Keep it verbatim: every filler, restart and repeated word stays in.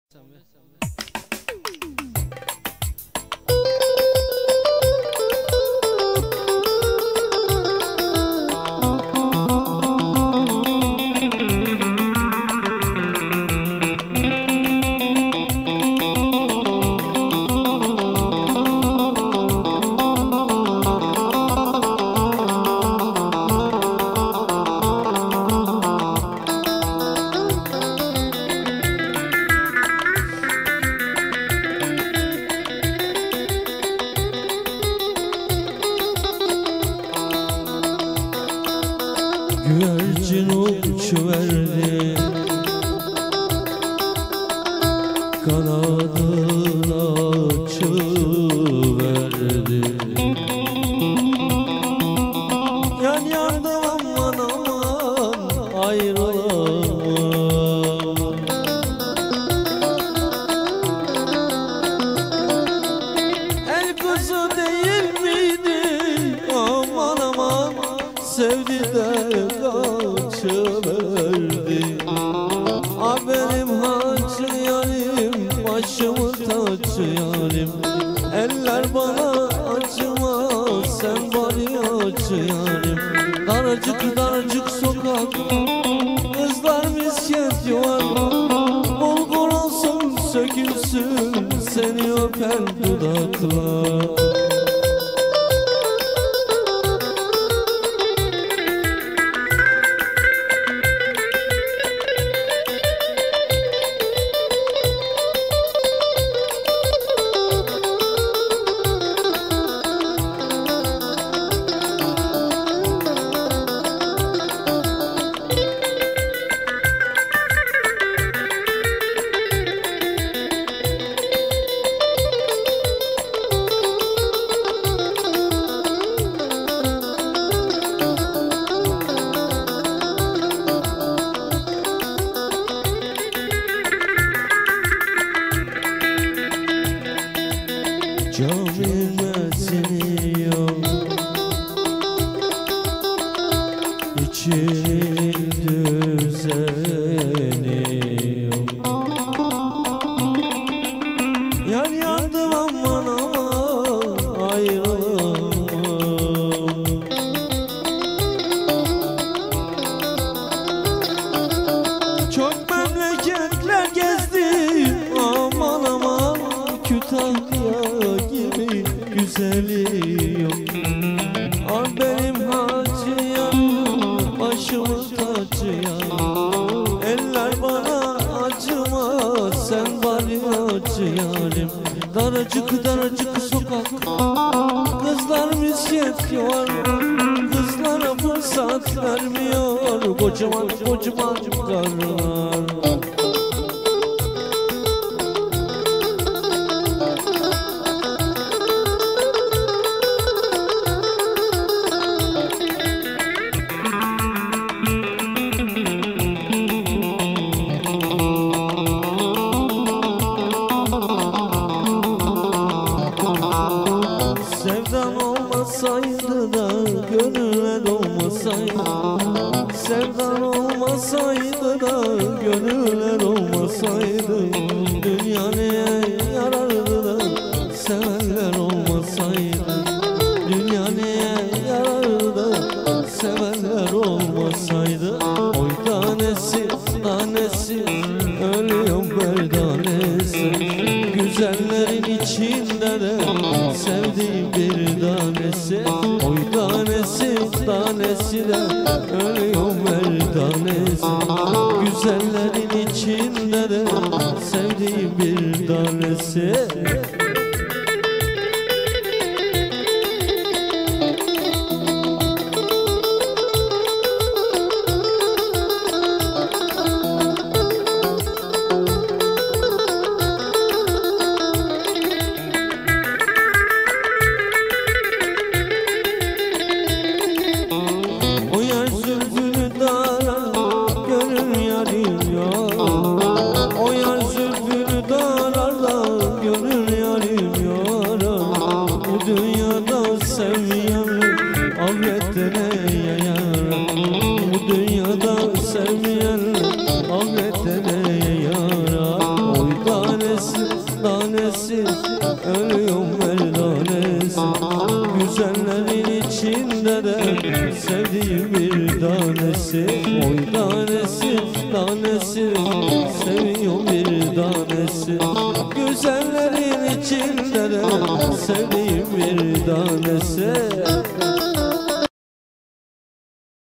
Güvercin uçuverdi, kanadını açıverdi. Yan yandım aman aman ayrılamam. El kızı değil miydi aman aman, sevdi de kaçıverdi. Ah benim hacı yarim, başımı tacı yarim. Eller bana acımaz, sen bari acı yarim. Daracık daracık sokak, kızlar misket yuvar. Bulgur olsun sökülsün, seni öpen dudaklar. Camime siniyor, içim düzeniyor. Yan yandım aman aman ayrılamam. Çok memleketler gezdim aman aman, Kütahya gibi güzeli yok. Ah benim hacı yarim, başımı tacı yarim. Eller bana acımaz, sen bari acı yarim. Daracık daracık sokak, kızlar misket yuvar. Kızlara fırsat vermiyor kocaman kocaman karlar. Sevdan olmasaydı da gönüle dolmasaydı, sevdan olmasaydı da gönüller olmasaydı, dünya neye yarardı da sevenler olmasaydı, dünya neye yarardı da sevenler olmasaydı. Oy tanesi tanesi ölüyorum merdanesi, güzellerin içinde de sevdiğim bir tanesi. Oy tanesi tanesi de ölüyorum merdanesi, güzellerin içinde de sevdiğim bir tanesi. O yar zülfünü dararda gönül yar ölüyorum merdanesi. Güzellerin içinde de sevdiğim bir tanesi. Oy tanesi, tanesi, seviyorum bir tanesi. Güzellerin içinde de sevdiğim bir tanesi.